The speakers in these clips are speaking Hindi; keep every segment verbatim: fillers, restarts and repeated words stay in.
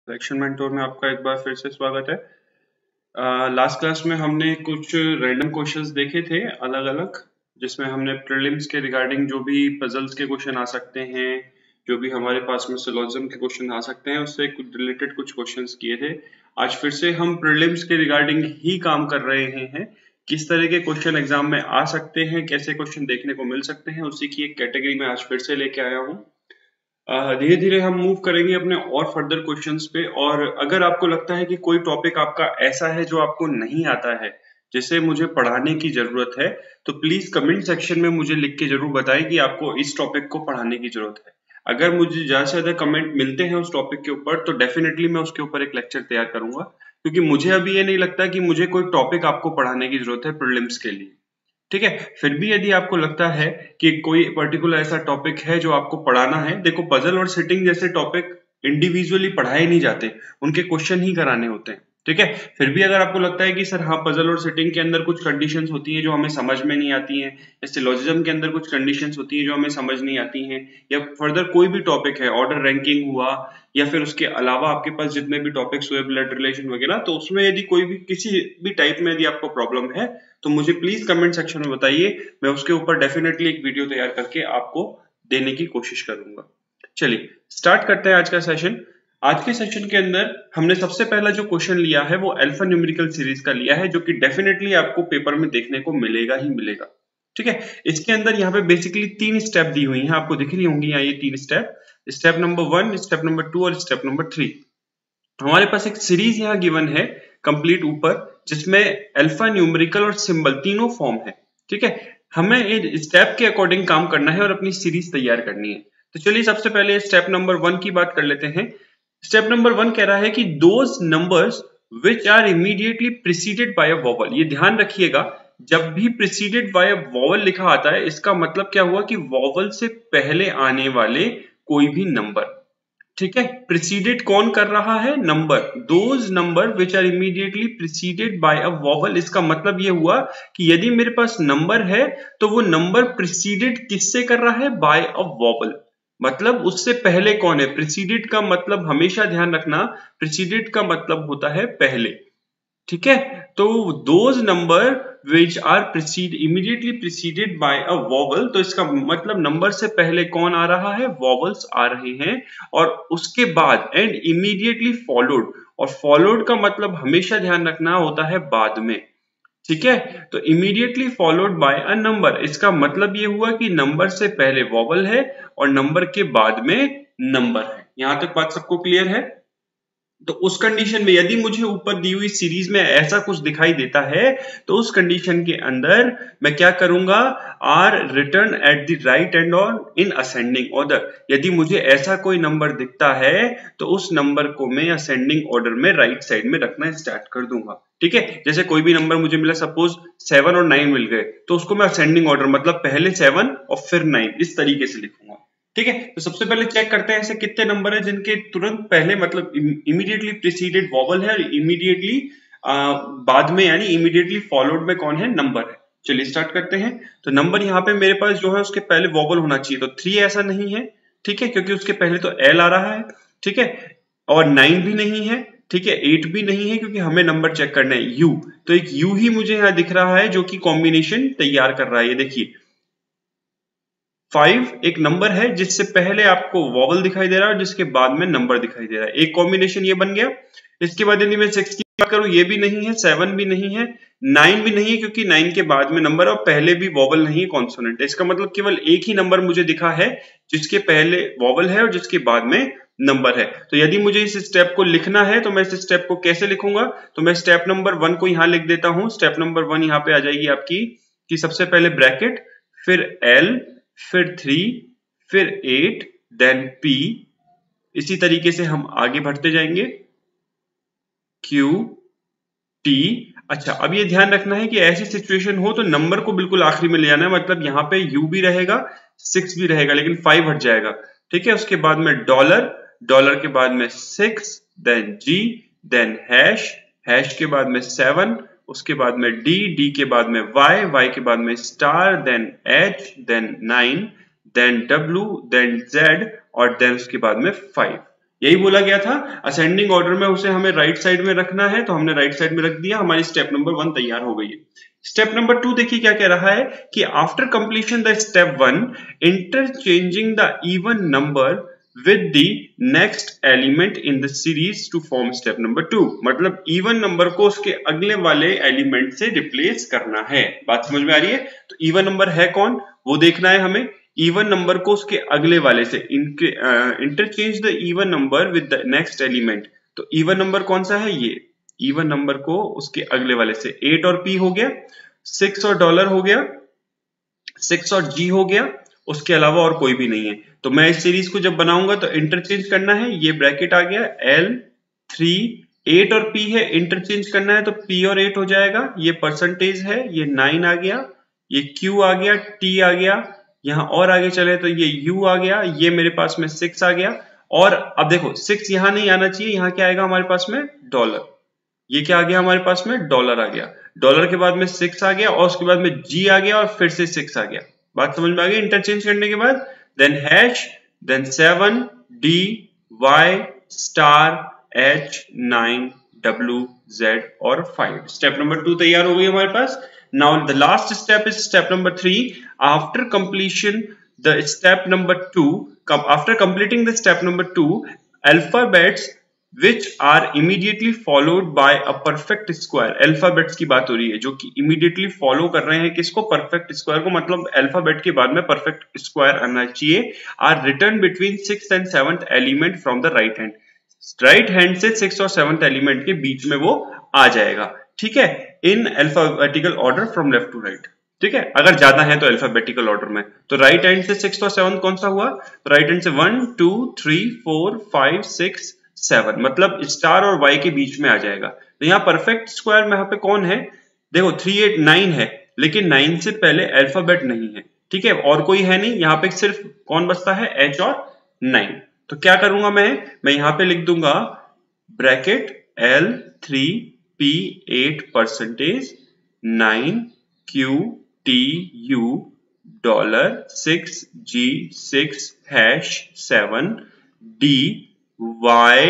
सिलेक्शन मेंटोर में आपका एक बार फिर से स्वागत है। लास्ट क्लास में हमने कुछ रैंडम क्वेश्चंस देखे थे अलग अलग, जिसमें हमने प्रीलिम्स के रिगार्डिंग जो भी पजल्स के क्वेश्चन आ सकते हैं, जो भी हमारे पास में सिलोजिज्म के क्वेश्चन आ सकते हैं, उससे कुछ रिलेटेड कुछ क्वेश्चंस किए थे। आज फिर से हम प्रीलिम्स के रिगार्डिंग ही काम कर रहे हैं। किस तरह के क्वेश्चन एग्जाम में आ सकते हैं, कैसे क्वेश्चन देखने को मिल सकते हैं, उसी की एक कैटेगरी में आज फिर से लेके आया हूँ। धीरे धीरे हम मूव करेंगे अपने और फर्दर क्वेश्चंस पे। और अगर आपको लगता है कि कोई टॉपिक आपका ऐसा है जो आपको नहीं आता है, जिसे मुझे पढ़ाने की जरूरत है, तो प्लीज कमेंट सेक्शन में मुझे लिख के जरूर बताएं कि आपको इस टॉपिक को पढ़ाने की जरूरत है। अगर मुझे ज्यादा से ज्यादा कमेंट मिलते हैं उस टॉपिक के ऊपर, तो डेफिनेटली मैं उसके ऊपर एक लेक्चर तैयार करूंगा, क्योंकि मुझे अभी ये नहीं लगता कि मुझे कोई टॉपिक आपको पढ़ाने की जरूरत है प्रीलिम्स के लिए। ठीक है, फिर भी यदि आपको लगता है कि कोई पर्टिकुलर ऐसा टॉपिक है जो आपको पढ़ाना है, देखो पजल और सिटिंग जैसे टॉपिक इंडिविजुअली पढ़ाए नहीं जाते, उनके क्वेश्चन ही कराने होते हैं। ठीक है, फिर भी अगर आपको लगता है कि सर हाँ, पजल और सिटिंग के अंदर कुछ कंडीशंस होती हैं जो हमें समझ में नहीं आती हैं, या सिलोजिज्म के अंदर कुछ कंडीशंस होती हैं जो हमें समझ नहीं आती हैं, या फर्दर कोई भी टॉपिक है, ऑर्डर रैंकिंग हुआ, या फिर उसके अलावा आपके पास जितने भी टॉपिक्स हुए, ब्लड रिलेशन वगैरह, तो उसमें यदि कोई भी किसी भी टाइप में यदि आपको प्रॉब्लम है, तो मुझे प्लीज कमेंट सेक्शन में बताइए। मैं उसके ऊपर डेफिनेटली एक वीडियो तैयार करके आपको देने की कोशिश करूंगा। चलिए स्टार्ट करते हैं आज का सेशन। आज के सेशन के अंदर हमने सबसे पहला जो क्वेश्चन लिया है वो अल्फा न्यूमेरिकल सीरीज का लिया है, जो कि डेफिनेटली आपको पेपर में देखने को मिलेगा ही मिलेगा। ठीक है, इसके अंदर यहाँ पे बेसिकली तीन स्टेप दी हुई हैं, आपको दिख रही होंगी यहाँ ये तीन step. Step number one, step number two और स्टेप नंबर थ्री। हमारे पास एक सीरीज यहाँ गिवन है कंप्लीट ऊपर, जिसमें अल्फा न्यूमेरिकल और सिंबल तीनों फॉर्म है। ठीक है, हमें इस स्टेप के अकॉर्डिंग काम करना है और अपनी सीरीज तैयार करनी है। तो चलिए सबसे पहले स्टेप नंबर वन की बात कर लेते हैं। स्टेप नंबर वन कह रहा है कि those numbers which are immediately preceded by a vowel. ये ध्यान रखिएगा, जब भी प्रिसीडेड बाय अ वॉवल लिखा आता है, इसका मतलब क्या हुआ कि वॉवल से पहले आने वाले कोई भी नंबर। ठीक है, प्रिसीडेड कौन कर रहा है? Number. Those number which are immediately preceded by a vowel, इसका मतलब ये हुआ कि यदि मेरे पास नंबर है तो वो नंबर प्रिसीडेड किससे कर रहा है? By a vowel. मतलब उससे पहले कौन है? प्रिसीडेड का मतलब हमेशा ध्यान रखना, प्रिसीडेड का मतलब होता है पहले। ठीक है, तो those number which are precede immediately preceded by a vowel, तो इसका मतलब नंबर से पहले कौन आ रहा है? वॉवल्स आ रहे हैं। और उसके बाद एंड इमीडिएटली फॉलोड, और फॉलोड का मतलब हमेशा ध्यान रखना होता है बाद में। ठीक है, तो immediately followed by a number, इसका मतलब ये हुआ कि नंबर से पहले वॉवल है और नंबर के बाद में नंबर है। यहां तक बात सबको क्लियर है? तो उस कंडीशन में यदि मुझे ऊपर दी हुई सीरीज में ऐसा कुछ दिखाई देता है, तो उस कंडीशन के अंदर मैं क्या करूंगा? Are return at the right end on in ascending order. यदि मुझे ऐसा कोई नंबर दिखता है तो उस नंबर को मैं असेंडिंग ऑर्डर में राइट साइड में रखना स्टार्ट कर दूंगा। ठीक है, जैसे कोई भी नंबर मुझे मिला, सपोज सेवन और नाइन मिल गए, तो उसको मैं असेंडिंग ऑर्डर मतलब पहले सेवन और फिर नाइन इस तरीके से लिखूंगा। ठीक है, तो सबसे पहले चेक करते हैं ऐसे कितने नंबर है जिनके तुरंत पहले मतलब इमीडिएटली प्रीसीडेड वॉवल है और इमीडिएटली बाद में यानी इमीडिएटली फॉलोड में कौन है? नंबर है। चलिए स्टार्ट करते हैं। तो नंबर यहाँ पे मेरे पास जो है उसके पहले वॉवल होना चाहिए, तो थ्री ऐसा नहीं है। ठीक है, क्योंकि उसके पहले तो एल आ रहा है। ठीक है, और नाइन भी नहीं है। ठीक है, एट भी नहीं है, क्योंकि हमें नंबर चेक करना है यू। तो एक यू ही मुझे यहाँ दिख रहा है जो कि कॉम्बिनेशन तैयार कर रहा है। ये देखिए फाइव एक नंबर है जिससे पहले आपको वॉवल दिखाई दे रहा है और जिसके बाद में नंबर दिखाई दे रहा है। एक कॉम्बिनेशन ये बन गया। इसके बाद यदि मैं सिक्स की बात करूं, ये भी नहीं है, सेवन भी नहीं है, नाइन भी नहीं है, क्योंकि नाइन के बाद में नंबर और पहले भी वॉवल नहीं है, कॉन्सोनेंट है। इसका मतलब केवल एक ही नंबर मुझे दिखा है जिसके पहले वॉवल है और जिसके बाद में नंबर है। तो यदि मुझे इस स्टेप को लिखना है तो मैं इस स्टेप को कैसे लिखूंगा? तो मैं स्टेप नंबर वन को यहां लिख देता हूं। स्टेप नंबर वन यहां पे आ जाएगी आपकी कि सबसे पहले ब्रैकेट, फिर एल, फिर थ्री, फिर एट, देन पी। इसी तरीके से हम आगे बढ़ते जाएंगे। Q, T. अच्छा, अब ये ध्यान रखना है कि ऐसी सिचुएशन हो तो नंबर को बिल्कुल आखिरी में ले जाना है, मतलब यहाँ पे यू भी रहेगा, सिक्स भी रहेगा, लेकिन फाइव हट जाएगा। ठीक है, उसके बाद में डॉलर, डॉलर के बाद में six, then G, then hash, hash के बाद में सेवन, उसके बाद में डी, डी के बाद में वाई, वाई के बाद में star, then H, then nine, then W, then Z और देन उसके बाद में फाइव। यही बोला गया था, असेंडिंग ऑर्डर में उसे हमें राइट साइड में रखना है, तो हमने राइट साइड में रख दिया, हमारी स्टेप नंबर वन तैयार हो गई है। स्टेप नंबर टू देखिए क्या कह रहा है कि after completion the step one, interchanging the even number with the next element in the series to form step number two, मतलब इवन नंबर को उसके अगले वाले एलिमेंट से रिप्लेस करना है। बात समझ में आ रही है? तो इवन नंबर है कौन, वो देखना है हमें। इवन नंबर को उसके अगले वाले से interchange the even number with the next element. तो इवन नंबर कौन सा है? ये इवन नंबर को उसके अगले वाले से, एट और पी हो गया, सिक्स और डॉलर हो गया, सिक्स और जी हो गया, उसके अलावा और कोई भी नहीं है। तो मैं इस सीरीज को जब बनाऊंगा तो इंटरचेंज करना है, ये ब्रैकेट आ गया एल थ्री, एट और पी है, इंटरचेंज करना है तो पी और एट हो जाएगा, ये परसेंटेज है, ये नाइन आ गया, ये क्यू आ गया, टी आ गया, यहां और आगे चले तो ये यू आ गया, ये मेरे पास में सिक्स आ गया। और अब देखो सिक्स यहां नहीं आना चाहिए, यहां क्या आएगा हमारे पास में? डॉलर। ये क्या आ गया हमारे पास में? डॉलर आ गया। डॉलर के बाद में सिक्स आ गया और उसके बाद में जी आ गया और फिर से सिक्स आ गया। बात समझ में आ गई? इंटरचेंज करने के बाद then hash, then seven, D, Y, star, H, nine, W, Z और फाइव। स्टेप नंबर टू तैयार हो गई हमारे पास। Now the last step is step number three. After completion the step number two, after completing the step number two, alphabets which are immediately followed by a perfect square, alphabets की बात हो रही है जो कि immediately follow कर रहे हैं किसको? perfect square को, मतलब अल्फाबेट के बाद में perfect square आना चाहिए, are written between sixth and seventh element from the right hand, right hand से सिक्स और सेवंथ एलिमेंट के बीच में वो आ जाएगा, ठीक है, in alphabetical order from left to right, ठीक है। अगर ज्यादा है तो अल्फाबेटिकल ऑर्डर में, तो राइट हैंड से सिक्स और सेवंथ कौन सा हुआ? तो राइट हैंड से one, two, three, four, five, six, seven, मतलब स्टार और वाई के बीच में आ जाएगा। तो यहाँ परफेक्ट स्क्वायर में यहाँ पे कौन है? देखो थ्री, एट, नाइन है, लेकिन नाइन से पहले अल्फाबेट नहीं है, ठीक है, और कोई है नहीं, यहाँ पे सिर्फ कौन बचता है? एच और नाइन। तो क्या करूंगा मैं? मैं यहाँ पे लिख दूंगा bracket L three P eight percentage nine Q T U dollar six G six hash seven D Y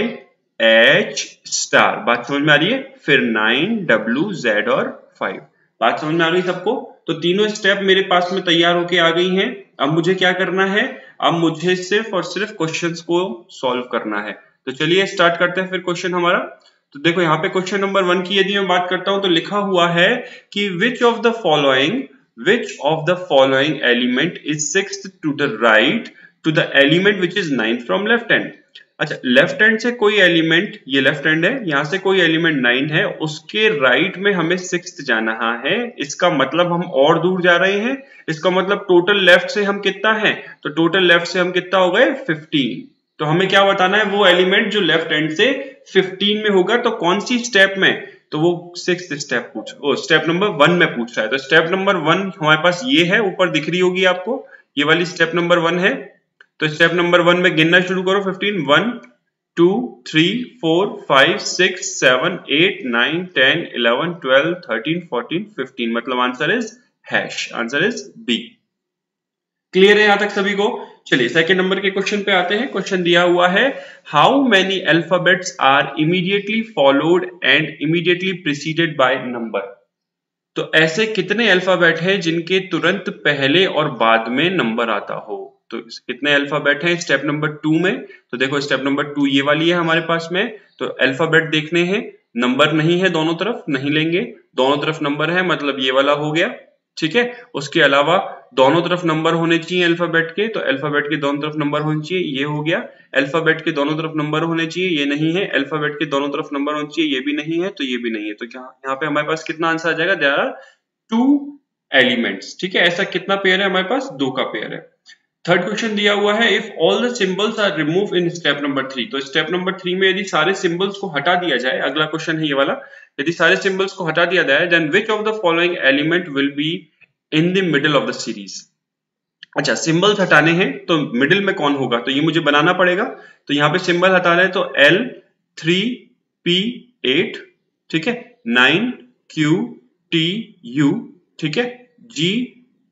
H star. बात समझ में आ रही है? फिर नाइन डब्ल्यू जेड और फाइव। बात समझ में आ रही है सबको? तो तीनों स्टेप मेरे पास में तैयार होके आ गई हैं। अब मुझे क्या करना है? अब मुझे सिर्फ और सिर्फ क्वेश्चंस को सॉल्व करना है। तो चलिए स्टार्ट करते हैं फिर क्वेश्चन हमारा। तो देखो यहाँ पे क्वेश्चन नंबर वन की यदि मैं बात करता हूं तो लिखा हुआ है कि which of the following which of the following element is sixth to the right to the element which is ninth from left hand. अच्छा, लेफ्ट हैंड से कोई एलिमेंट, ये लेफ्ट हैंड है, यहां से कोई एलिमेंट नाइन है, उसके राइट में हमें सिक्स्थ जाना है। इसका मतलब हम और दूर जा रहे हैं। इसका मतलब टोटल लेफ्ट से हम कितना है? तो टोटल लेफ्ट से हम कितना हो गए? फिफ्टीन। तो हमें क्या बताना है? वो एलिमेंट जो लेफ्ट हैंड से फिफ्टीन में होगा। तो कौन सी स्टेप में? तो वो सिक्स्थ स्टेप पूछ ओ स्टेप नंबर वन में पूछ रहा है। तो स्टेप नंबर वन हमारे पास ये है, ऊपर दिख रही होगी आपको, ये वाली स्टेप नंबर वन है। तो स्टेप नंबर वन में गिनना शुरू करो fifteen. One, two, three, four, five, six, seven, eight, nine, ten, eleven, twelve, thirteen, fourteen, fifteen, मतलब answer is hash, answer is B. Clear है यहां तक सभी को? चलिए सेकंड नंबर के क्वेश्चन पे आते हैं। क्वेश्चन दिया हुआ है how many alphabets are immediately followed and immediately preceded by number. तो ऐसे कितने अल्फाबेट हैं जिनके तुरंत पहले और बाद में नंबर आता हो? तो कितने अल्फाबेट हैं स्टेप नंबर टू में? तो देखो स्टेप नंबर टू ये वाली है हमारे पास में। तो अल्फाबेट देखने हैं, नंबर नहीं है, दोनों तरफ नहीं लेंगे, दोनों तरफ नंबर है, मतलब ये वाला हो गया, ठीक है। उसके अलावा दोनों तरफ नंबर होने चाहिए अल्फाबेट के, तो अल्फाबेट के दोनों तरफ नंबर होने चाहिए, ये हो गया। अल्फाबेट के दोनों तरफ नंबर होने चाहिए, ये नहीं है। अल्फाबेट के दोनों तरफ नंबर होने चाहिए, ये भी नहीं है, तो ये भी नहीं है। तो क्या यहाँ पे हमारे पास कितना आंसर आ जाएगा? देयर आर टू एलिमेंट्स, ठीक है। ऐसा कितना पेयर है हमारे पास? दो का पेयर है। थर्ड क्वेश्चन दिया हुआ है if all the symbols are remove in step number three. तो स्टेप नंबर थ्री में यदि सारे सिंबल्स को हटा दिया जाए, अगला क्वेश्चन है ये वाला, यदि सारे सिंबल्स को हटा दिया जाए then which of the following element will be in the middle of the series. अच्छा, सिंबल्स हटाने हैं तो मिडिल में कौन होगा? तो ये मुझे बनाना पड़ेगा। तो यहाँ पे सिंबल हटा रहे हैं तो एल थ्री पी एट, ठीक है, नाइन क्यू टी यू, ठीक है, G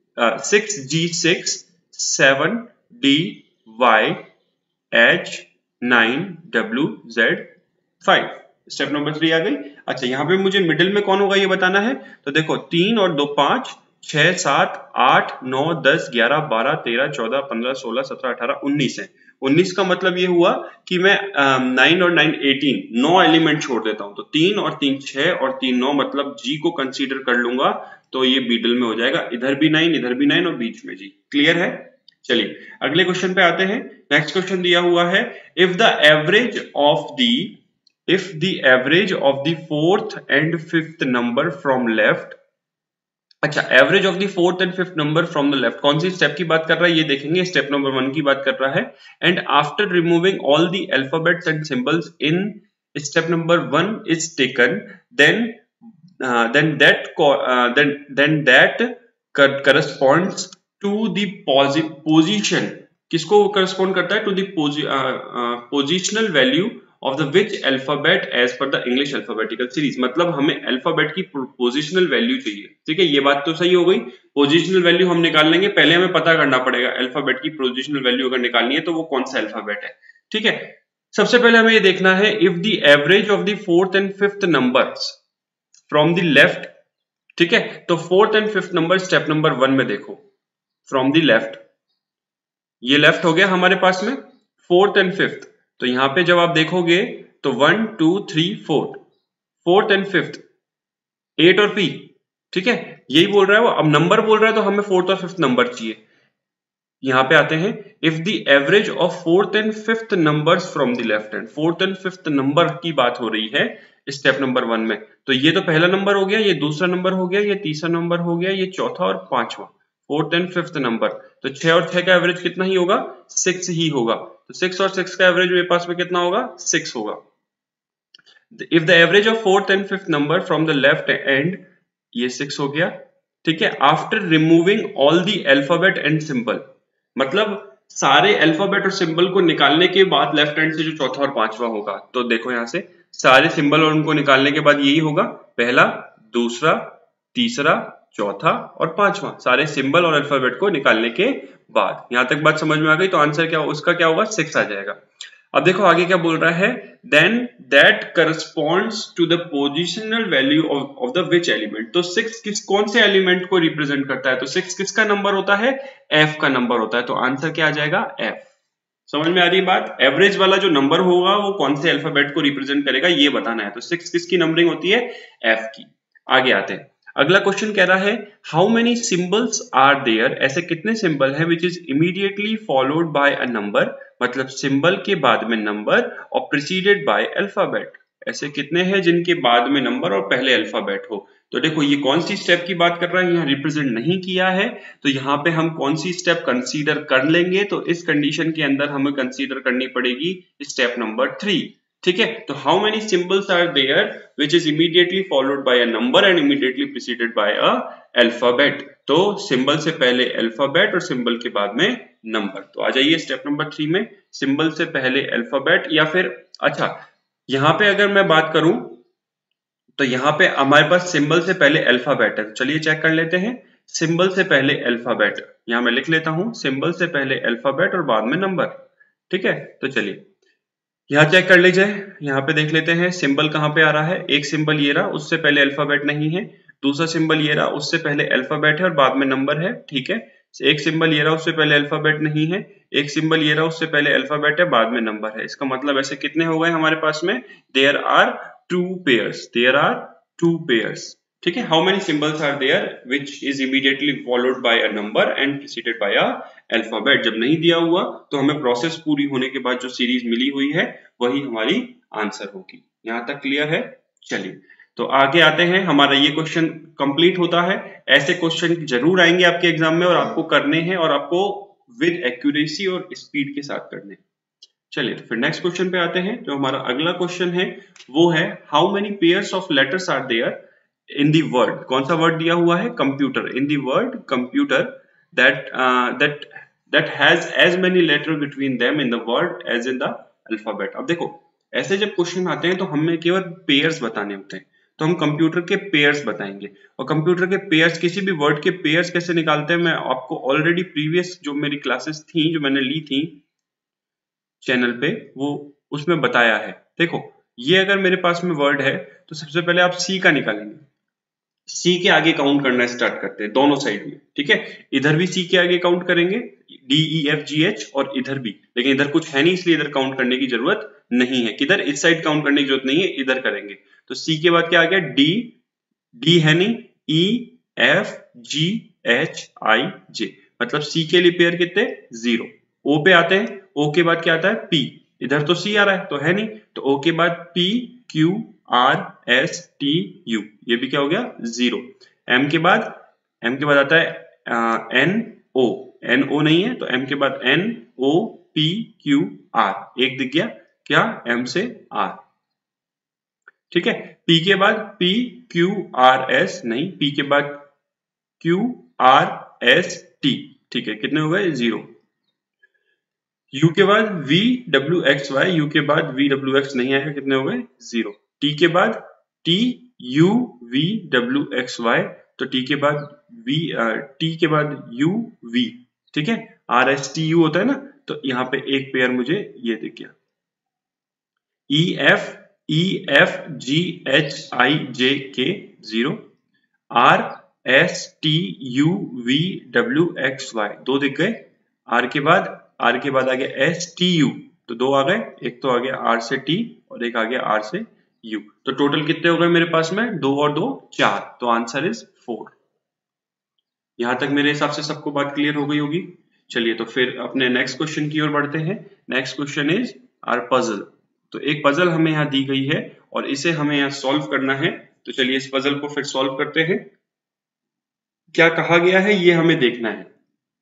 six G six, seven D Y H nine, W, Z, five. Step number three आ गई। अच्छा, यहाँ पे मुझे मिडिल में कौन होगा ये बताना है। तो देखो तीन और दो पांच, छह, सात, आठ, नौ, दस, ग्यारह, बारह, तेरह, चौदह, पंद्रह, सोलह, सत्रह, अठारह, उन्नीस है। उन्नीस का मतलब ये हुआ कि मैं नाइन और नाइन एटीन, नौ एलिमेंट छोड़ देता हूं। तो तीन और तीन छह और तीन नौ, मतलब जी को कंसीडर कर लूंगा तो ये मिडिल में हो जाएगा। इधर भी नाइन, इधर भी नाइन और बीच में जी। क्लियर है। चलिए अगले क्वेश्चन पे आते हैं। नेक्स्ट क्वेश्चन दिया हुआ है, if the average of the if the average of the fourth and fifth number from left, अच्छा average of the fourth and fifth number from the left, कौन सी स्टेप की बात कर रहा है ये देखेंगे। स्टेप नंबर वन की बात कर रहा है। And after removing all the alphabets and symbols in step number one is taken, then then that then then that corresponds to the position, किसको करस्पॉन्ड करता है, to the positional value of the which alphabet as per the English alphabetical series, मतलब हमें अल्फाबेट की पोजिशनल वैल्यू चाहिए। ठीक है, ये बात तो सही हो गई। पोजिशनल वैल्यू हम निकाल लेंगे, पहले हमें पता करना पड़ेगा अल्फाबेट की पोजिशनल वैल्यू अगर निकालनी है तो वो कौन सा अल्फाबेट है। ठीक है, सबसे पहले हमें ये देखना है, if the average of the fourth and fifth numbers from the left, ठीक है, तो fourth and fifth number step number one में देखो, फ्रॉम द लेफ्ट, ये लेफ्ट हो गया हमारे पास में, फोर्थ एंड फिफ्थ, तो यहां पे जब आप देखोगे तो one, two, three, four, fourth and fifth, eight और पी। ठीक है, यही बोल रहा है वो। अब नंबर बोल रहा है तो हमें फोर्थ और फिफ्थ नंबर चाहिए। यहां पे आते हैं, if the average of fourth and fifth numbers from the left hand, fourth and fifth number की बात हो रही है स्टेप नंबर वन में। तो ये तो पहला नंबर हो गया, ये दूसरा नंबर हो गया, ये तीसरा नंबर हो गया, ये चौथा और पांचवा, फोर्थ एंड फिफ्थ नंबर। तो छह और छह का एवरेज कितना ही होगा, सिक्स ही होगा। तो सिक्स और सिक्स का एवरेज मेरे पास में कितना होगा, सिक्स होगा। If the average of fourth and fifth number from the left and, ये सिक्स हो गया। ठीक है, after removing all the alphabet and symbol, मतलब सारे अल्फाबेट और सिंबल को निकालने के बाद लेफ्ट हैंड से जो चौथा और पांचवा होगा, तो देखो यहां से सारे सिंबल और उनको निकालने के बाद यही होगा, पहला, दूसरा, तीसरा, चौथा और पांचवा, सारे सिंबल और अल्फाबेट को निकालने के बाद। यहां तक बात समझ में आ गई। तो आंसर क्या, उसका क्या होगा, सिक्स आ जाएगा। अब देखो आगे क्या बोल रहा है, then that corresponds to the positional value of the which element. तो सिक्स किस कौन से एलिमेंट को रिप्रेजेंट करता है, तो सिक्स किसका नंबर होता है, एफ का नंबर होता है। तो आंसर क्या आ जाएगा, एफ। समझ में आ रही बात। एवरेज वाला जो नंबर होगा वो कौन से अल्फाबेट को रिप्रेजेंट करेगा ये बताना है। तो सिक्स किसकी नंबरिंग होती है, एफ की। आगे आते हैं, अगला क्वेश्चन कह रहा है, how many symbols are there, ऐसे कितने सिंबल हैं which is immediately followed by a number, मतलब सिंबल के बाद में नंबर और प्रिसीडेड बाय अल्फाबेट, ऐसे कितने हैं जिनके बाद में नंबर और पहले अल्फाबेट हो। तो देखो ये कौन सी स्टेप की बात कर रहा है, यहाँ रिप्रेजेंट नहीं किया है, तो यहाँ पे हम कौन सी स्टेप कंसीडर कर लेंगे, तो इस कंडीशन के अंदर हमें कंसीडर करनी पड़ेगी स्टेप नंबर थ्री। ठीक है, तो how many symbols are there which is immediately followed by a number and immediately preceded by a alphabet. तो सिंबल से पहले अल्फाबेट और सिंबल के बाद में नंबर। तो आ जाइए स्टेप नंबर थ्री में, सिंबल से पहले अल्फाबेट, या फिर अच्छा यहां पे अगर मैं बात करूं तो यहां पे हमारे पास सिंबल से पहले अल्फाबेट है। चलिए चेक कर लेते हैं, सिंबल से पहले अल्फाबेट, यहां मैं लिख लेता हूं, सिंबल से पहले अल्फाबेट और बाद में नंबर। ठीक है, तो चलिए यहाँ चेक कर लीजिए, यहाँ पे देख लेते हैं सिंबल कहाँ पे आ रहा है। एक सिंबल ये रहा, उससे पहले अल्फाबेट नहीं है। दूसरा सिंबल ये रहा, उससे पहले अल्फाबेट है और बाद में नंबर है। ठीक है, एक सिंबल ये रहा, उससे पहले अल्फाबेट नहीं है। एक सिंबल ये रहा, उससे पहले अल्फाबेट है, बाद में नंबर है। इसका मतलब ऐसे कितने हो गए हमारे पास में, there are two pairs, there are two pairs. ठीक है, how many symbols are there which is immediately followed by a number and preceded by a alphabet. जब नहीं दिया हुआ तो हमें प्रोसेस पूरी होने के बाद जो सीरीज मिली हुई है वही हमारी आंसर होगी। यहां तक क्लियर है। चलिए तो आगे आते हैं, हमारा ये क्वेश्चन कंप्लीट होता है। ऐसे क्वेश्चन जरूर आएंगे आपके एग्जाम में और आपको करने हैं, और आपको विद एक्यूरेसी और स्पीड के साथ करने हैं। चलिए तो फिर नेक्स्ट क्वेश्चन पे आते हैं। जो हमारा अगला क्वेश्चन है वो है, how many pairs of letters are there in the word. कौन सा वर्ड दिया हुआ है, computer. In the word computer that that that has as many letter between them in the word as in the alphabet. अब देखो ऐसे जब क्वेश्चन आते हैं तो हमें केवल पेयर्स बताने होते हैं, तो हम कंप्यूटर के पेयर्स बताएंगे। और कंप्यूटर के पेयर्स, किसी भी वर्ड के पेयर्स कैसे निकालते हैं, मैं आपको ऑलरेडी प्रीवियस जो मेरी क्लासेस थी, जो मैंने ली थी, चैनल पे वो उसमें बताया है। देखो ये अगर मेरे पास में वर्ड है तो सबसे पहले आप सी का निकालेंगे, सी के आगे काउंट करना स्टार्ट करते हैं दोनों साइड में, ठीक है। इधर भी सी के आगे काउंट करेंगे, D E F G H, और इधर भी, लेकिन इधर कुछ है नहीं इसलिए इधर काउंट करने की जरूरत नहीं है। किधर? इस साइड काउंट करने की जरूरत नहीं है, इधर करेंगे। तो सी के बाद क्या आ गया? डी, डी है नहीं, ई एफ जी एच आई जे, मतलब सी के लिए पेयर कितने? जीरो। ओ पे आते हैं, ओ के बाद क्या आता है? पी। इधर तो सी आ रहा है तो है नहीं, तो ओ के बाद P Q R S T U, ये भी क्या हो गया? जीरो। एम के बाद, एम के बाद आता है एन ओ, एन ओ नहीं है तो एम के बाद N O P Q R, एक दिख गया क्या? एम से आर, ठीक है। पी के बाद पी क्यू आर एस नहीं, पी के बाद क्यू आर एस टी, ठीक है, कितने हो गए? जीरो। यू के बाद V W X Y, U के बाद वी डब्ल्यू एक्स नहीं आएगा, कितने हो गए? जीरो। टी के बाद T U V W X Y, तो टी के बाद वी, टी के बाद यू वी, ठीक है। आर एस टी यू होता है ना, तो यहाँ पे एक पेयर मुझे ये दिख गया, E F E F G H I J K zero, R S T U V W X Y, दो दिख गए। आर के बाद, आर के बाद आ गया एस टी यू, तो दो आ गए, एक तो आ गया आर से टी और एक आ गया आर से यू, तो टोटल कितने हो गए मेरे पास में? दो और दो चार, तो आंसर इज फोर। यहां तक मेरे हिसाब से सबको बात क्लियर हो गई होगी। चलिए तो फिर अपने नेक्स्ट क्वेश्चन की ओर बढ़ते हैं। Next question is our puzzle. तो एक पजल हमें यहाँ दी गई है और इसे हमें यहाँ सॉल्व करना है, तो चलिए इस पजल को फिर सॉल्व करते हैं। क्या कहा गया है ये हमें देखना है।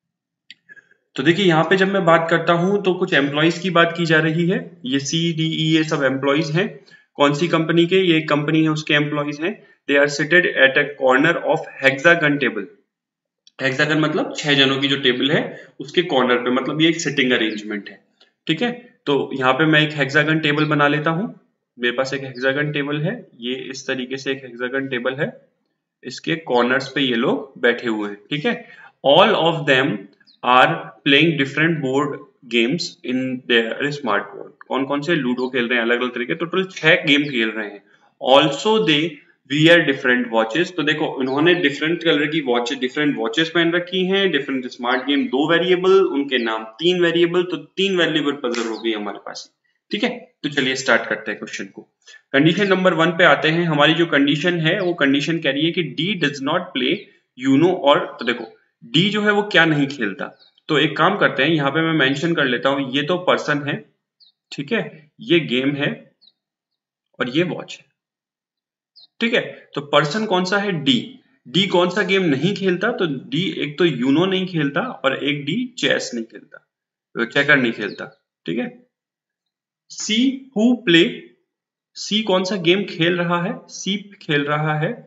तो देखिए यहाँ पे जब मैं बात करता हूं तो कुछ एम्प्लॉइज की बात की जा रही है, ये सी डी ई ये सब एम्प्लॉइज हैं। कौन सी कंपनी के? ये कंपनी है उसके एम्प्लॉइज हैं। They are seated at a corner of hexagon table. Hexagon मतलब छह जनों की जो टेबल है उसके कॉर्नर पे, मतलब ये एक सिटिंग अरेंजमेंट है, ठीक है। तो यहाँ पे मैं एक हेक्सागन टेबल बना लेता हूँ। मेरे पास एक हेक्सागन टेबल है, ये इस तरीके से एक हेक्सागन टेबल है, इसके कॉर्नर्स पे ये लोग बैठे हुए हैं, ठीक है। All of them are playing different board games in their smart board. कौन कौन से? लूडो खेल रहे हैं अलग अलग तरीके, टोटल छह गेम खेल रहे हैं। Also they wear different watches. तो देखो इन्होंने डिफरेंट कलर की वॉच, डिफरेंट वॉचेस पहन रखी हैं। डिफरेंट स्मार्ट गेम, दो वेरिएबल, उनके नाम तीन वेरिएबल, तो तीन वेरिएबल पजल हो गई हमारे पास, ठीक है। तो चलिए स्टार्ट करते हैं क्वेश्चन को। कंडीशन नंबर वन पे आते हैं। हमारी जो कंडीशन है वो कंडीशन कह रही है कि D does not play Uno, और तो देखो डी जो है वो क्या नहीं खेलता। तो एक काम करते हैं, यहाँ पे मैं मेंशन कर लेता हूं, ये तो पर्सन है, ठीक है, ये गेम है और ये वॉच है, ठीक है। तो पर्सन कौन सा है? डी। डी कौन सा गेम नहीं खेलता? तो डी एक तो यूनो नहीं खेलता और एक डी चेस नहीं खेलता, चेकर नहीं खेलता, ठीक है। सी हु प्ले, सी कौन सा गेम खेल रहा है? सी खेल रहा है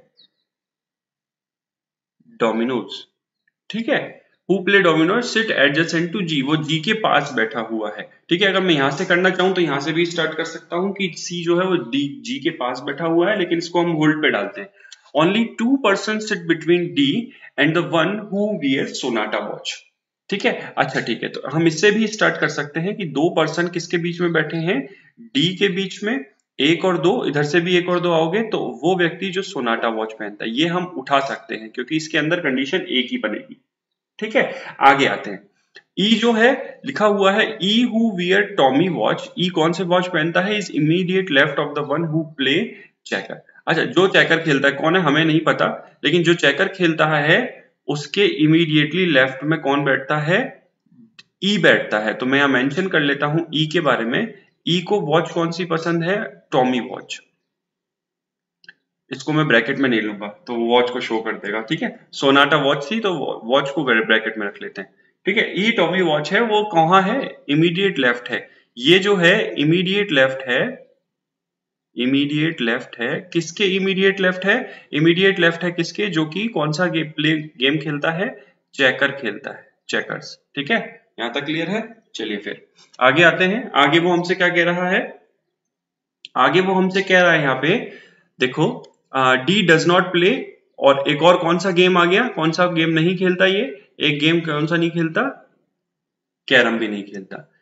डोमिनोज, ठीक है। Who play Dominos sit adjacent to G, वो जी के पास बैठा हुआ है, ठीक है। अगर मैं यहां से करना चाहूं तो यहां से भी स्टार्ट कर सकता हूं कि सी जो है वो डी जी के पास बैठा हुआ है, लेकिन इसको हम होल्ड पे डालते हैं। Only two person sit between D and the one who wear Sonata watch, ठीक है। अच्छा ठीक है, तो हम इससे भी स्टार्ट कर सकते हैं कि दो पर्सन किसके बीच में बैठे हैं? डी के बीच में, एक और दो, इधर से भी एक और दो आओगे तो वो व्यक्ति जो सोनाटा वॉच पहनता है, ये हम उठा सकते हैं क्योंकि इसके अंदर कंडीशन एक ही बनेगी, ठीक है। आगे आते हैं। ई जो है लिखा हुआ है, E who wear Tommy watch, E कौन से वॉच पहनता है? Is immediate left of the one who play checker. अच्छा, जो चेकर खेलता है कौन है हमें नहीं पता, लेकिन जो चेकर खेलता है उसके इमीडिएटली लेफ्ट में कौन बैठता है? ई बैठता है। तो मैं यहां मेंशन कर लेता हूं ई के बारे में। ई को वॉच कौन सी पसंद है? Tommy watch. इसको मैं ब्रैकेट में नहीं लूंगा तो वॉच को शो कर देगा, ठीक है। सोनाटा वॉच थी तो वॉच को ब्रैकेट में रख लेते हैं, ठीक है। ई टॉमी वॉच है, वो कहां है? इमीडिएट लेफ्ट है। ये जो है इमीडिएट लेफ्ट है, इमीडिएट लेफ्ट है किसके? इमीडिएट लेफ्ट है, इमीडिएट लेफ्ट है किसके? जो कि कौन सा गेम प्ले गेम खेलता है? चेकर खेलता है, चेकर्स, ठीक है। यहां तक क्लियर है। चलिए फिर आगे आते हैं। आगे वो हमसे क्या कह रहा है? आगे वो हमसे कह रहा है यहाँ पे देखो, डी डज नॉट प्ले, और एक और कौन सा गेम आ गया? कौन सा गेम नहीं खेलता ये? एक गेम कौन सा नहीं खेलता? कैरम भी नहीं खेलता,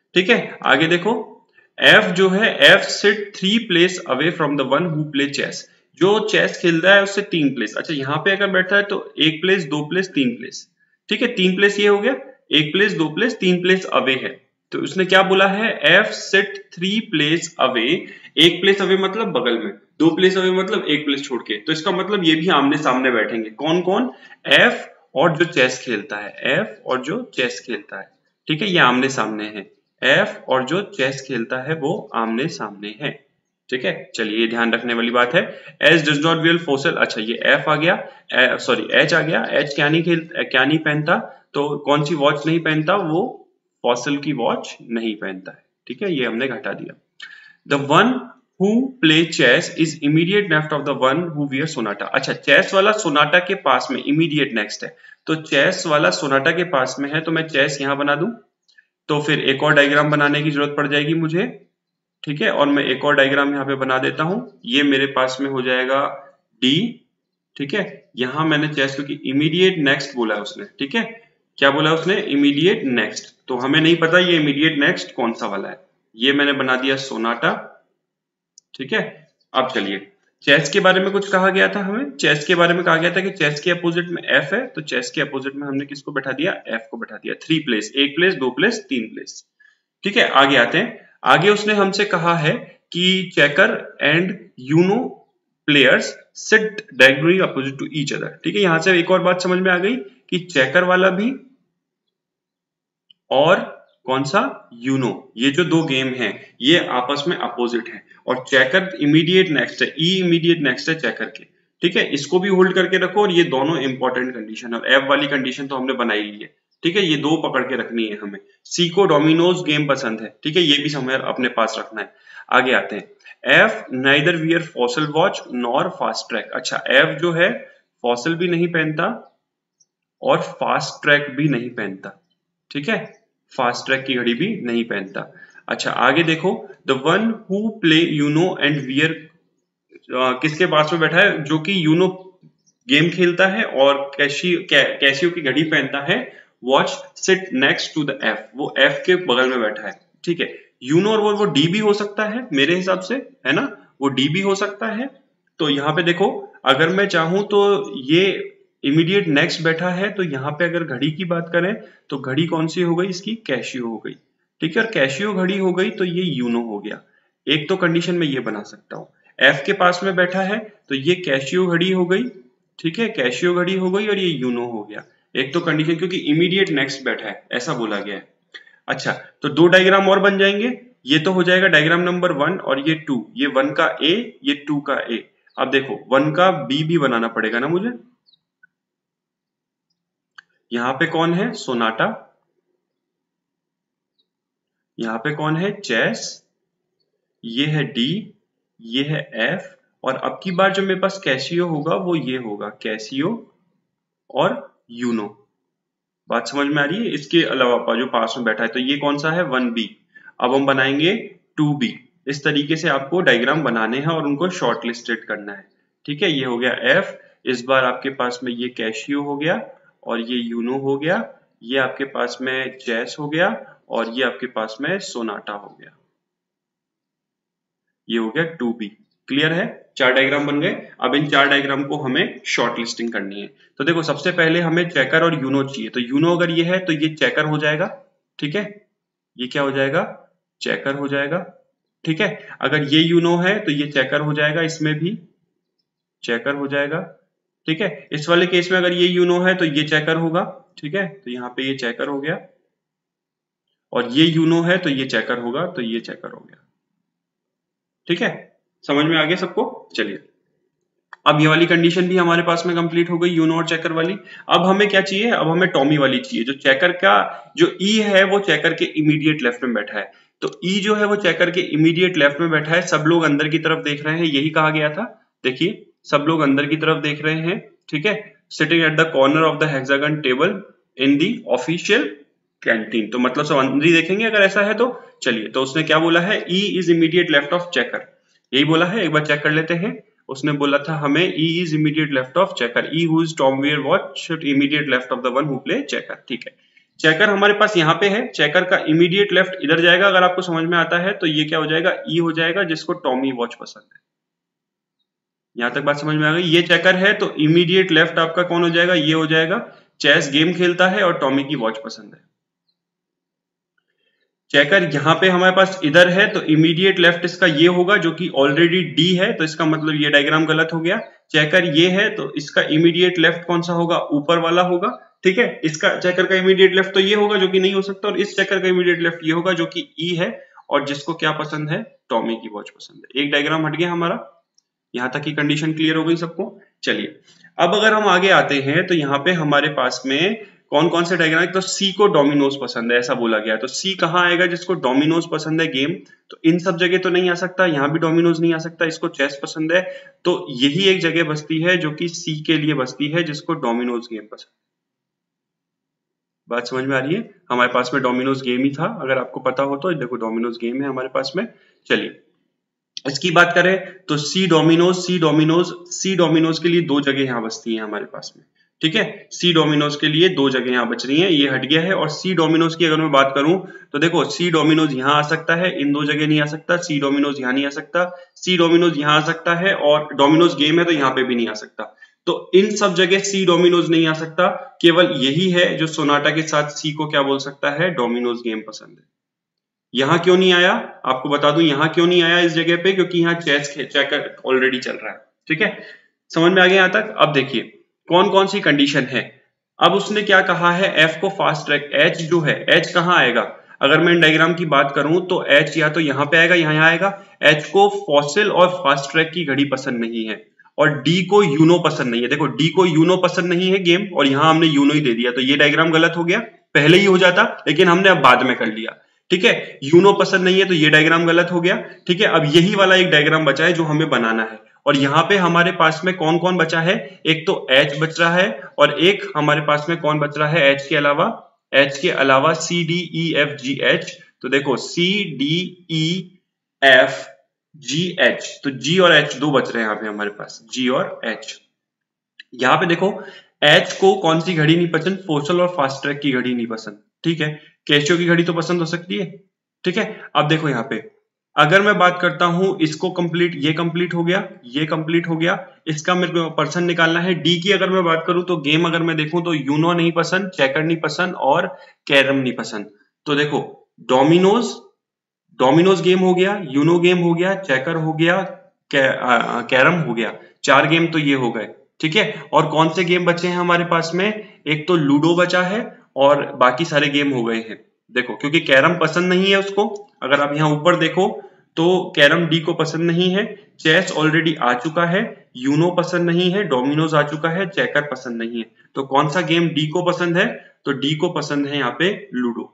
ठीक है, आगे देखो, F जो है, F sit three place away from the one who play chess. जो चेस खेलता है उससे तीन प्लेस, अच्छा यहाँ पे अगर बैठा है तो एक प्लेस, दो प्लेस, तीन प्लेस, ठीक है, तीन प्लेस ये हो गया, एक प्लेस, दो प्लेस, तीन प्लेस अवे है। तो उसने क्या बोला है, F sit three place away, एक प्लेस अवे मतलब बगल में, दो प्लेस अवे मतलब एक प्लेस छोड़ के, तो इसका मतलब ये भी आमने सामने बैठेंगे। कौन कौन, F और जो चेस खेलता है, F और जो चेस खेलता है, ठीक है, ये आमने सामने है। F और जो चेस खेलता है वो आमने सामने है, ठीक है। चलिए, ये ध्यान रखने वाली बात है। H does not wear fossil, अच्छा ये F आ गया, सॉरी H आ गया। H क्या नहीं खेल क्या नहीं पहनता, तो कौन सी वॉच नहीं पहनता, वो फॉसिल की वॉच नहीं पहनता है, ठीक है, ये हमने घटा दिया। The one who play chess is immediate next of the one who wear Sonata, अच्छा चेस वाला सोनाटा के पास में इमीडिएट नेक्स्ट है, तो चेस वाला सोनाटा के पास में है, तो मैं चेस यहां बना दूं, तो फिर एक और डायग्राम बनाने की जरूरत पड़ जाएगी मुझे, ठीक है, और मैं एक और डायग्राम यहाँ पे बना देता हूं। ये मेरे पास में हो जाएगा डी, ठीक है, यहां मैंने चेस क्योंकि इमीडिएट नेक्स्ट बोला है उसने, ठीक है, क्या बोला उसने, इमीडिएट नेक्स्ट, तो हमें नहीं पता ये इमीडिएट नेक्स्ट कौन सा वाला है, ये मैंने बना दिया सोनाटा, ठीक है। अब चलिए, चेस के बारे में कुछ कहा गया था, हमें चेस के बारे में कहा गया था कि चेस के अपोजिट में F है, तो चेस के अपोजिट में हमने किसको बैठा दिया, F को बैठा दिया। थ्री प्लेस, एक प्लेस, दो प्लेस, तीन प्लेस, ठीक है। आगे आते हैं, आगे उसने हमसे कहा है कि checker and Uno players sit diagonally opposite to each other, ठीक है। यहां से एक और बात समझ में आ गई कि चेकर वाला भी और कौन सा, यूनो, ये जो दो गेम हैं ये आपस में अपोजिट हैं, और चेकर इमीडिएट नेक्स्ट है, ई इमीडिएट नेक्स्ट है चेकर के, ठीक है, इसको भी होल्ड करके रखो। और ये दोनों इंपॉर्टेंट कंडीशन है, एफ वाली कंडीशन तो हमने बनाई ली है, ठीक है, ये दो पकड़ के रखनी है हमें। सी को डोमिनोज गेम पसंद है, ठीक है, ये भी हमें अपने पास रखना है। आगे आते हैं, F neither wear Fossil watch nor Fastrack, अच्छा एफ जो है फॉसिल भी नहीं पहनता और फास्ट ट्रैक भी नहीं पहनता, ठीक है, फास्ट ट्रैक की घड़ी भी नहीं पहनता। अच्छा आगे देखो, the one who play Uno and wear, किसके पास में बैठा है, जो कि यूनो गेम खेलता है और कैशियो कैशियो की घड़ी पहनता है, watch sit next to the F, वो एफ के बगल में बैठा है, ठीक है। यूनो और वो वो डी भी हो सकता है मेरे हिसाब से, है ना, वो डी भी हो सकता है। तो यहाँ पे देखो, अगर मैं चाहूं तो ये इमीडिएट नेक्स्ट बैठा है, तो यहाँ पे अगर घड़ी की बात करें तो घड़ी कौन सी हो गई, इसकी कैशियो हो गई, ठीक है, और कैशियो घड़ी हो गई तो ये यूनो हो गया। एक तो कंडीशन में ये बना सकता हूँ, एफ के पास में बैठा है तो ये कैशियो घड़ी हो गई, ठीक है, कैशियो घड़ी हो गई, और ये यूनो हो गया। एक तो कंडीशन, क्योंकि इमीडिएट नेक्स्ट बैठा है ऐसा बोला गया है। अच्छा, तो दो डायग्राम और बन जाएंगे, ये तो हो जाएगा डायग्राम नंबर वन और ये टू, ये वन का ए, ये टू का ए। अब देखो वन का बी भी बनाना पड़ेगा ना मुझे, यहां पे कौन है, सोनाटा, यहां पे कौन है, चेस, ये है डी, ये है एफ, और अब की बार जो मेरे पास कैसियो होगा वो ये होगा, कैसियो और यूनो। बात समझ में आ रही है, इसके अलावा जो पास में बैठा है तो ये कौन सा है, वन बी। अब हम बनाएंगे टू बी, इस तरीके से आपको डायग्राम बनाने हैं और उनको शॉर्ट लिस्टेड करना है, ठीक है। ये हो गया एफ, इस बार आपके पास में ये कैशियो हो गया, और ये यूनो हो गया, ये आपके पास में चेस हो गया, और ये आपके पास में सोनाटा हो गया, ये हो गया टू बी। क्लियर है, चार डायग्राम बन गए। अब इन चार डायग्राम को हमें शॉर्ट लिस्टिंग करनी है। तो देखो सबसे पहले हमें चेकर और यूनो चाहिए, तो यूनो अगर ये है तो ये चेकर हो जाएगा, ठीक है, ये क्या हो जाएगा, चेकर हो जाएगा, ठीक है। अगर ये यूनो है तो ये चेकर हो जाएगा, इसमें भी चेकर हो जाएगा, ठीक है। इस वाले केस में अगर ये यूनो है तो ये चेकर होगा, ठीक है, तो यहाँ पे ये चेकर हो गया, और ये यूनो है तो ये चेकर होगा, तो ये चेकर हो गया, ठीक है। समझ में आ गया सबको, चलिए अब ये वाली कंडीशन भी हमारे पास में कंप्लीट हो गई, यूनो और चेकर वाली। अब हमें क्या चाहिए, अब हमें टॉमी वाली चाहिए, जो चेकर का जो ई है वो चेकर के इमीडिएट लेफ्ट में बैठा है, तो ई जो है वो चेकर के इमीडिएट लेफ्ट में बैठा है, सब लोग अंदर की तरफ देख रहे हैं, यही कहा गया था। देखिए सब लोग अंदर की तरफ देख रहे हैं, ठीक है, sitting at the corner of the hexagon table in the official canteen, तो मतलब सब अंदर ही देखेंगे अगर ऐसा है तो। चलिए, तो उसने क्या बोला है, E is immediate left of checker, यही बोला है, एक बार चेक कर लेते हैं। उसने बोला था हमें E is immediate left of checker, E who is Tom Weir watch should immediate left of the one who play checker, ठीक है। चेकर हमारे पास यहाँ पे है, चेकर का इमीडिएट लेफ्ट इधर जाएगा, अगर आपको समझ में आता है तो ये क्या हो जाएगा, ई हो जाएगा, जिसको टॉमी वॉच पसंद है। यहां तक बात समझ में आ गई। ये चेकर है तो इमीडिएट लेफ्ट आपका कौन हो जाएगा, ये हो जाएगा, चेस गेम खेलता है और टॉमी की वॉच पसंद है। चेकर यहाँ पे हमारे पास इधर है तो इमीडिएट लेफ्ट इसका ये होगा, जो कि ऑलरेडी डी है, तो इसका मतलब ये डायग्राम गलत हो गया। चेकर ये है तो इसका इमीडिएट लेफ्ट कौन सा होगा, ऊपर वाला होगा, ठीक है। इसका चेकर का इमीडिएट लेफ्ट तो ये होगा, जो कि नहीं हो सकता, और इस चेकर का इमीडिएट लेफ्ट ये होगा, जो कि ई है, और जिसको क्या पसंद है, टॉमी की वॉच पसंद है। एक डायग्राम हट गया हमारा। यहां तक की कंडीशन क्लियर हो गई सबको। चलिए अब अगर हम आगे आते हैं तो यहाँ पे हमारे पास में कौन कौन से डायग्राम, तो सी को डोमिनोज पसंद है ऐसा बोला गया है, तो सी कहाँ आएगा, जिसको डोमिनोज पसंद है गेम, तो इन सब जगह तो नहीं आ सकता, यहाँ भी डोमिनोज नहीं आ सकता, इसको चेस पसंद है, तो यही एक जगह बसती है जो कि सी के लिए बसती है, जिसको डोमिनोज गेम पसंद है। बात समझ में आ रही है। हमारे पास में डोमिनोज गेम ही था, अगर आपको पता हो तो। देखो डोमिनोज गेम है हमारे पास में। चलिए इसकी बात करें तो C dominoes, C dominoes, C dominoes के लिए दो जगह यहाँ बसती है हमारे पास में, ठीक है। सी डोमिनोज के लिए दो जगह यहाँ बच रही हैं, ये हट गया है। और सी डोमिनोज की अगर मैं बात करूं तो देखो सी डोमिनोज यहाँ आ सकता है, इन दो जगह नहीं आ सकता, सी डोमिनोज यहाँ नहीं आ सकता, सी डोमिनोज यहाँ आ सकता है, और डोमिनोज गेम है तो यहाँ पे भी नहीं आ सकता। तो इन सब जगह सी डोमिनोज नहीं आ सकता, केवल यही है जो सोनाटा के साथ सी को क्या बोल सकता है, डोमिनोज गेम पसंद है। यहां क्यों नहीं आया, आपको बता दूं यहां क्यों नहीं आया इस जगह पे, क्योंकि यहाँ चेस चेकर ऑलरेडी चल रहा है, ठीक है। समझ में आ गया यहां तक। अब देखिए कौन कौन सी कंडीशन है। अब उसने क्या कहा है, एफ को फास्ट ट्रैक, एच जो है, एच कहां आएगा, अगर मैं इन डायग्राम की बात करूं तो एच या तो यहां पे आएगा, यहां आएगा। एच को फॉसिल और फास्ट ट्रैक की घड़ी पसंद नहीं है, और डी को यूनो पसंद नहीं है। देखो डी को यूनो पसंद नहीं है गेम, और यहां हमने यूनो ही दे दिया, तो ये डायग्राम गलत हो गया। पहले ही हो जाता लेकिन हमने अब बाद में कर लिया, ठीक है। यूनो पसंद नहीं है तो ये डायग्राम गलत हो गया, ठीक है। अब यही वाला एक डायग्राम बचा है जो हमें बनाना है, और यहाँ पे हमारे पास में कौन कौन बचा है, एक तो एच बच रहा है, और एक हमारे पास में कौन बच रहा है एच के अलावा, एच के अलावा C D E F G H. तो देखो C D E F G H, तो जी और एच दो बच रहे हैं यहाँ पे हमारे पास, जी और एच। यहाँ पे देखो एच को कौन सी घड़ी नहीं पसंद, फॉसिल और फास्ट ट्रैक की घड़ी नहीं पसंद, ठीक है। कैसियो की घड़ी तो पसंद हो सकती है, ठीक है। अब देखो यहाँ पे अगर मैं बात करता हूं इसको कंप्लीट, ये कंप्लीट हो गया, ये कंप्लीट हो गया, इसका मेरे को पर्सन निकालना है। डी की अगर मैं बात करूं तो गेम अगर मैं देखूं तो यूनो नहीं पसंद, चेकर नहीं पसंद, और कैरम नहीं पसंद। तो देखो डोमिनोज, डोमिनोज गेम हो गया, यूनो गेम हो गया, चेकर हो गया, कैरम हो गया, चार गेम तो ये हो गए, ठीक है। और कौन से गेम बचे हैं हमारे पास में, एक तो लूडो बचा है, और बाकी सारे गेम हो गए हैं। देखो क्योंकि कैरम पसंद नहीं है उसको, अगर आप यहाँ ऊपर देखो तो कैरम डी को पसंद नहीं है, चेस ऑलरेडी आ चुका है, यूनो पसंद नहीं है, डोमिनोज आ चुका है, चेकर पसंद नहीं है। तो कौन सा गेम डी को पसंद है, तो डी को पसंद है यहाँ पे लूडो,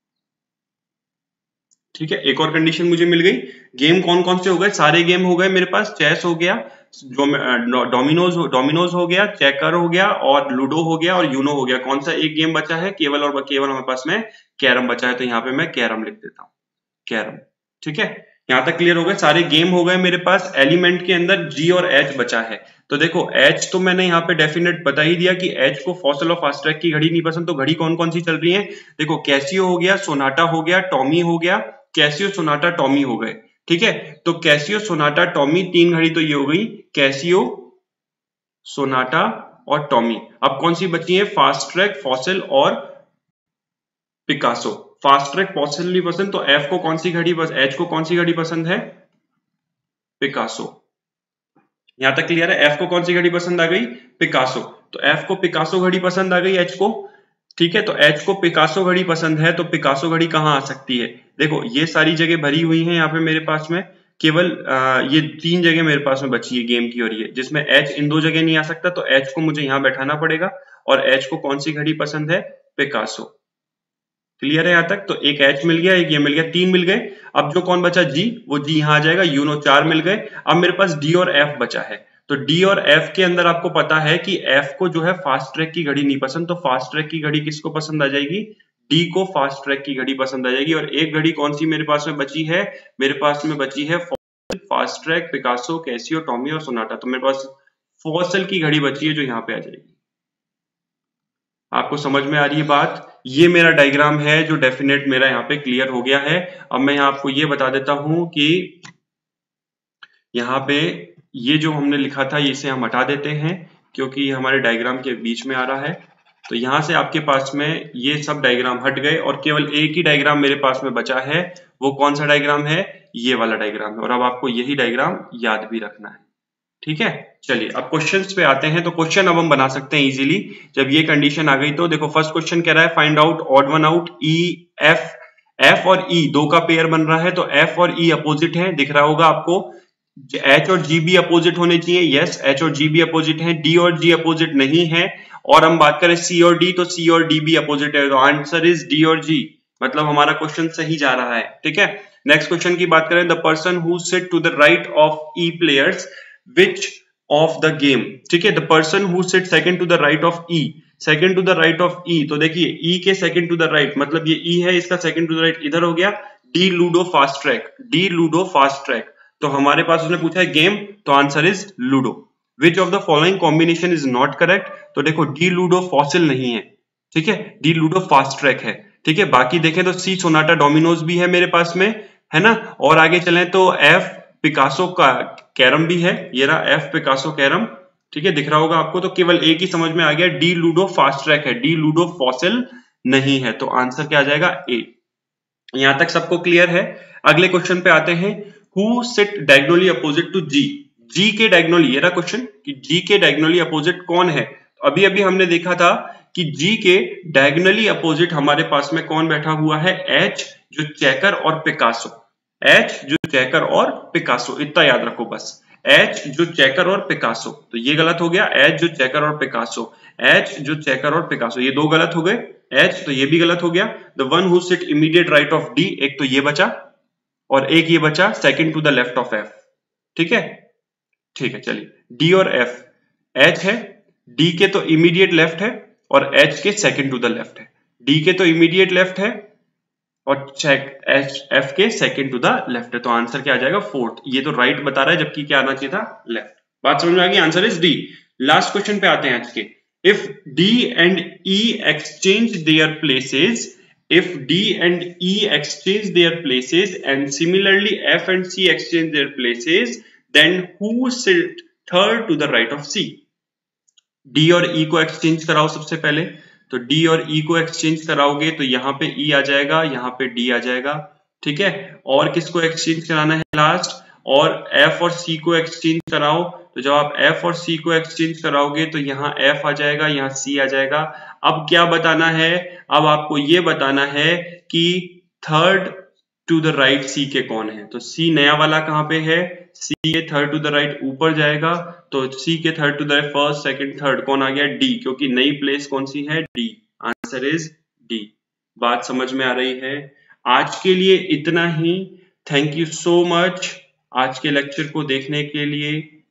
ठीक है। एक और कंडीशन मुझे मिल गई। गेम कौन कौन से हो गए, सारे गेम हो गए मेरे पास, चेस हो गया, डोमिनोज डोमिनोज हो गया, चेकर हो गया, और लूडो हो गया, और यूनो हो गया। कौन सा एक गेम बचा है, केवल और केवल हमारे पास में कैरम बचा है, तो यहाँ पे मैं कैरम लिख देता हूँ, कैरम, ठीक है। यहाँ तक क्लियर हो गए, सारे गेम हो गए मेरे पास। एलिमेंट के अंदर जी और एच बचा है, तो देखो एच तो मैंने यहाँ पे डेफिनेट बता ही दिया कि एच को फॉसिल और फास्ट ट्रैक की घड़ी नहीं पसंद। तो घड़ी कौन कौन सी चल रही है, देखो कैसियो हो गया, सोनाटा हो गया, टॉमी हो गया, कैसियो सोनाटा टॉमी हो गए, ठीक है। तो कैसियो सोनाटा टॉमी तीन घड़ी तो ये हो गई, कैसियो सोनाटा और टॉमी। अब कौन सी बची है, फास्ट ट्रैक, फॉसिल और पिकासो। फास्ट ट्रैक फॉसिल नहीं पसंद, तो एफ को कौन सी घड़ी, बस एच को कौन सी घड़ी पसंद है, पिकासो। यहां तक क्लियर है, एफ को कौन सी घड़ी पसंद आ गई, पिकासो। तो एफ को पिकासो घड़ी पसंद आ गई, एच को, ठीक है। तो एच को पिकासो घड़ी पसंद है, तो पिकासो घड़ी कहां आ सकती है, देखो ये सारी जगह भरी हुई है यहाँ पे मेरे पास में, केवल आ, ये तीन जगह मेरे पास में बची है गेम की, और ये जिसमें एच इन दो जगह नहीं आ सकता, तो एच को मुझे यहाँ बैठाना पड़ेगा। और एच को कौन सी घड़ी पसंद है, पिकासो। क्लियर है यहाँ तक। तो एक एच मिल गया, एक ये मिल गया, तीन मिल गए। अब जो कौन बचा जी, वो जी यहाँ आ जाएगा, यूनो चार मिल गए। अब मेरे पास डी और एफ बचा है, तो डी और एफ के अंदर आपको पता है कि एफ को जो है फास्ट ट्रैक की घड़ी नहीं पसंद, तो फास्ट ट्रैक की घड़ी किसको पसंद आ जाएगी, डी को फास्ट ट्रैक की घड़ी पसंद आ जाएगी। और एक घड़ी कौन सी मेरे पास में बची है, मेरे पास में बची है Fastrack, Picasso, Casio, Tommy और सोनाटा। तो मेरे पास फॉसिल की घड़ी बची है जो यहाँ पे आ जाएगी। आपको समझ में आ रही है बात, ये मेरा डायग्राम है जो डेफिनेट मेरा यहाँ पे क्लियर हो गया है। अब मैं यहाँ आपको ये बता देता हूं कि यहाँ पे ये जो हमने लिखा था इसे हम हटा देते हैं क्योंकि ये हमारे डायग्राम के बीच में आ रहा है। तो यहाँ से आपके पास में ये सब डायग्राम हट गए और केवल एक ही डायग्राम मेरे पास में बचा है। वो कौन सा डायग्राम है? ये वाला डायग्राम है। और अब आपको यही डायग्राम याद भी रखना है, ठीक है। चलिए अब क्वेश्चंस पे आते हैं। तो क्वेश्चन अब हम बना सकते हैं इजीली जब ये कंडीशन आ गई। तो देखो फर्स्ट क्वेश्चन कह रहा है find out odd one out E F. F और ई दो का पेयर बन रहा है तो एफ और ई अपोजिट है, दिख रहा होगा आपको। एच और जी भी अपोजिट होने चाहिए, यस एच और जी भी अपोजिट है। डी और जी अपोजिट नहीं है। और हम बात करें सी और डी तो सी और डी भी अपोजिट है। तो आंसर इज डी और जी, मतलब हमारा क्वेश्चन सही जा रहा है, ठीक है। नेक्स्ट क्वेश्चन की बात करें, the person who sit to the right of E players which of the game, ठीक है। The person who sit second to the right of E, second to the right of E, तो देखिए ई के सेकंड टू द राइट मतलब ये ई है, इसका सेकंड टू द राइट इधर हो गया। D Ludo Fastrack, D Ludo Fastrack, तो हमारे पास उसने पूछा है गेम, तो answer is Ludo. Which of the following combination is not correct, तो देखो डी लूडो फॉसिल नहीं है, ठीक है, डी लूडो फास्ट ट्रैक है, ठीक है। बाकी देखें तो सी सोनाटा डोमिनोज भी है मेरे पास में, है ना। और आगे चलें तो एफ पिकासो का कैरम भी है, ये रहा एफ पिकासो कैरम, ठीक है, दिख रहा होगा आपको। तो केवल एक ही समझ में आ गया, डी लूडो फास्ट ट्रैक है, डी लूडो फॉसिल नहीं है। तो आंसर क्या आ जाएगा? ए। यहां तक सबको क्लियर है। अगले क्वेश्चन पे आते हैं, who sit diagonally opposite to G. G के डायगोनली, ये रहा क्वेश्चन कि जी के डायगोनली अपोजिट कौन है। तो अभी अभी हमने देखा था कि जी के डायगोनली अपोजिट हमारे पास में कौन बैठा हुआ है? एच जो चेकर और पिकासो, एच जो चेकर और पिकासो, इतना याद रखो बस, एच जो चेकर और पिकासो। तो ये गलत हो गया, एच जो चेकर और पिकासो, एच जो चेकर और पिकासो, ये दो गलत हो गए। एच तो ये भी गलत हो गया। The one who sit immediate right of D, एक तो ये बचा और एक ये बचा second to the left of F, ठीक है, ठीक है। चलिए डी और एफ, एच है, डी के तो इमीडिएट लेफ्ट है और एच के सेकंड टू द लेफ्ट है। डी के तो इमीडिएट लेफ्ट है और एच एफ के सेकंड टू द लेफ्ट है। तो आंसर क्या आ जाएगा? फोर्थ। ये तो राइट बता रहा है जबकि क्या आना चाहिए था? लेफ्ट। बात समझ में आ गई? Answer is D. Last question पे आते हैं आज के। If D and E exchange their places, if D and E exchange their places and similarly F and C exchange their places, then who sit third to the right of C? D और E को exchange कराओ सबसे पहले। तो D और E को exchange कराओगे तो यहाँ पे E आ जाएगा, यहाँ पे D आ जाएगा, ठीक है। और किसको exchange कराना है लास्ट? और F और C को exchange कराओ। तो जब आप F और C को exchange कराओगे तो यहाँ F आ जाएगा, यहाँ C आ जाएगा। अब क्या बताना है? अब आपको ये बताना है कि third to the right C के कौन है। तो C नया वाला कहाँ पे है? C के थर्ड टू द राइट ऊपर जाएगा, तो C के third to the right first second third कौन आ गया? D, क्योंकि नई प्लेस कौन सी है? D। Answer is D। बात समझ में आ रही है? आज के लिए इतना ही। थैंक यू सो मच आज के लेक्चर को देखने के लिए।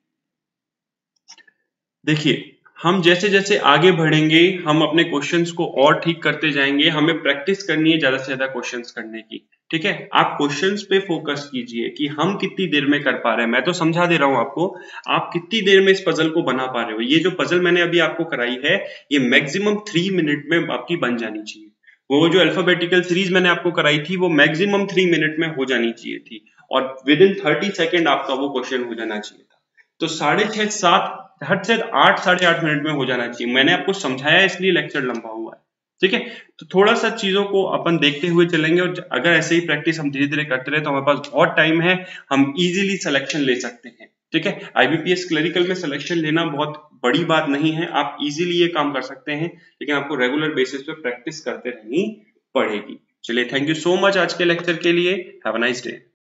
देखिए हम जैसे जैसे आगे बढ़ेंगे हम अपने क्वेश्चंस को और ठीक करते जाएंगे। हमें प्रैक्टिस करनी है ज्यादा से ज्यादा क्वेश्चंस करने की, ठीक है। आप क्वेश्चंस पे फोकस कीजिए कि हम कितनी देर में कर पा रहे हैं। मैं तो समझा दे रहा हूं आपको, आप कितनी देर में इस पजल को बना पा रहे हो। ये जो पजल मैंने अभी आपको कराई है ये मैक्सिमम थ्री मिनट में आपकी बन जानी चाहिए। वो जो अल्फाबेटिकल सीरीज मैंने आपको कराई थी वो मैक्सिमम थ्री मिनट में हो जानी चाहिए थी और विद इन थर्टी सेकेंड आपका वो क्वेश्चन हो जाना चाहिए था। तो साढ़े छह सात हद से आठ साढ़े आठ मिनट में हो जाना चाहिए। मैंने आपको समझाया इसलिए लेक्चर लंबा हुआ है, ठीक है। तो थोड़ा सा चीजों को अपन देखते हुए चलेंगे और अगर ऐसे ही प्रैक्टिस हम धीरे धीरे करते रहे तो हमारे पास बहुत टाइम है, हम इजीली सिलेक्शन ले सकते हैं, ठीक है। आईबीपीएस क्लरिकल में सिलेक्शन लेना बहुत बड़ी बात नहीं है, आप इजीली ये काम कर सकते हैं, लेकिन आपको रेगुलर बेसिस पे प्रैक्टिस करते रहनी पड़ेगी। चलिए थैंक यू सो मच आज के लेक्चर के लिए। Have a nice day.